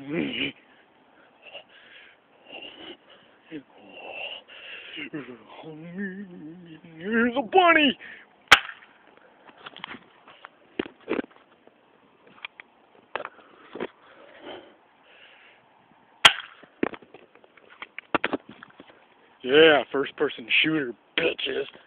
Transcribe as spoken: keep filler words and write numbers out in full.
Here's a bunny! Yeah, first person shooter, bitches.